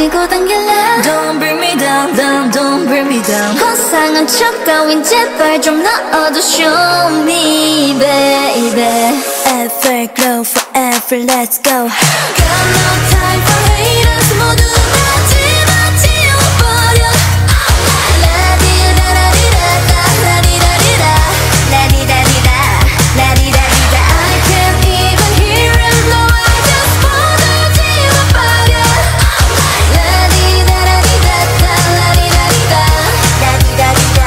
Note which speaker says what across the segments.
Speaker 1: 밀고 당길래
Speaker 2: Don't bring me down, down, don't bring me down.
Speaker 1: 허상한 척 따윈 제발 좀 넣어도 show me baby. Everglow forever let's go. Got no time for haters 모두 다 집어치워버려. 라디라라리라다 라디라리라 라디라리라 라디라리라 I can't even hear him no I just 모두 지워버려. 라디라라리라다 라디라리라 라디라리라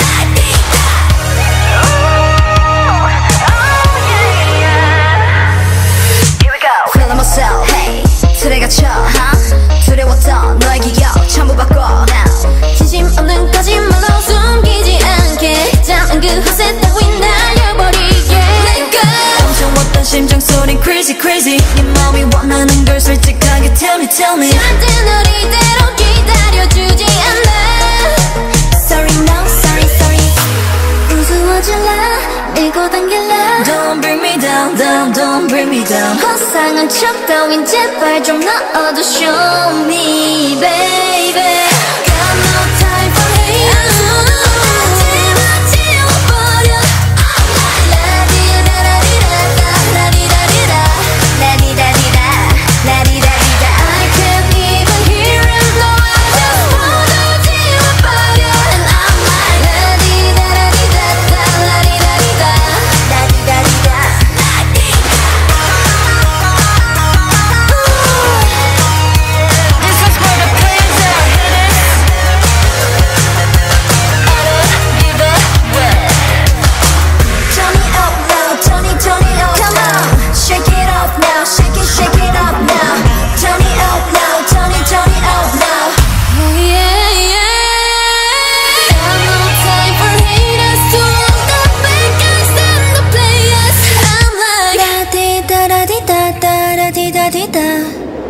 Speaker 1: Here we go. Feeling myself hey 틀에 갇혀 두려웠던 너의 기억 전부 바꿔 now 진심 없는 거짓말로 숨기지 않게 작은 그 허세 따윈 날려버리게 내가
Speaker 2: 엄청웠던 심장 소린 crazy crazy. 네 마음이 원하는 걸 솔직하게 tell me tell me.
Speaker 1: 절대 널 이대로 기다려주지 않아. Sorry no sorry sorry. 우스워질라 밀고 당길라
Speaker 2: Don't bring me down, down, don't bring me down.
Speaker 1: 허상한 척 따윈 제발 좀 넣어도 show me baby. Got no time for haters 모두 다 집어치워버려. 라디라라리라다 라디라리라 라디라리라 라디라리라 I can't even hear him no I just 모두 지워버려. And I'm like 라디라라리라다 라디라리라 라디라리라
Speaker 2: This is for the players that hit
Speaker 1: Turn me up now, turn it up. Come on, shake it up now, shake it up now. Turn it up now, turn it up now. Oh yeah, yeah. Got no time for haters to want the bad guys and the players. I'm like la di da da di da da da di da di da.